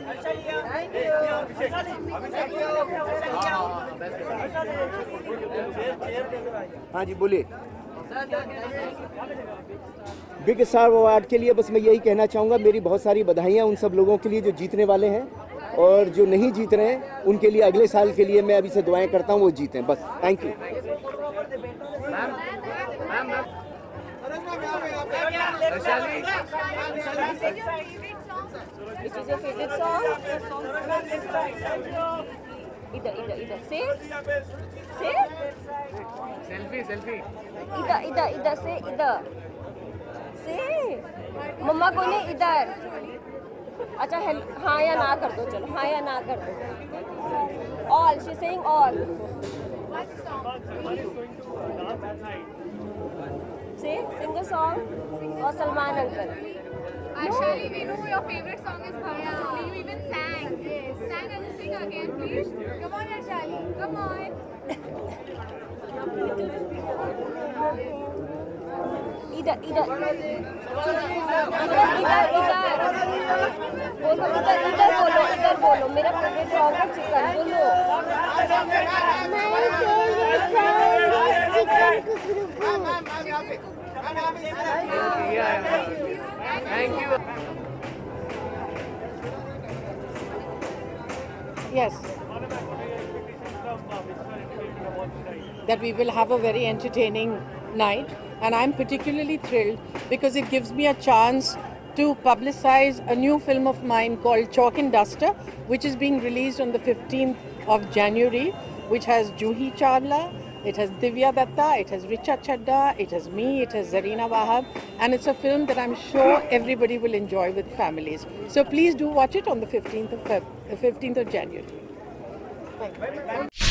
हाँ जी बोलिए। Big star award के लिए बस मैं यही कहना चाहूँगा, मेरी बहुत सारी बधाइयाँ उन सब लोगों के लिए जो जीतने वाले हैं, और जो नहीं जीत रहे हैं उनके लिए अगले साल के लिए मैं अभी से दुआएं करता हूँ वो जीतें बस। Thank you. Which is your favorite song? Either. Say. Say. Selfie. Either. Say either. Say. मम्मा को नहीं इधर। अच्छा हाँ या ना कर दो, चलो हाँ या ना कर दो। All. She's saying all. Say. Sing a song. और Salman uncle. Ashali, we know your favorite song is Bhagya Choli. You even sang. Yes. Sang and sing again, please. Come on, Ashali. Come on. इधर बोलो मेरा favourite song है chicken बोलो। Thank you. Yes. That we will have a very entertaining night, and I'm particularly thrilled because it gives me a chance to publicize a new film of mine called Chalk and Duster, which is being released on the 15th of January, which has Juhi Chawla, it has Divya Datta, it has Richa Chadda, it has me, it has Zarina Wahab, and it's a film that I'm sure everybody will enjoy with families. So please do watch it on the 15th of January. Thank you.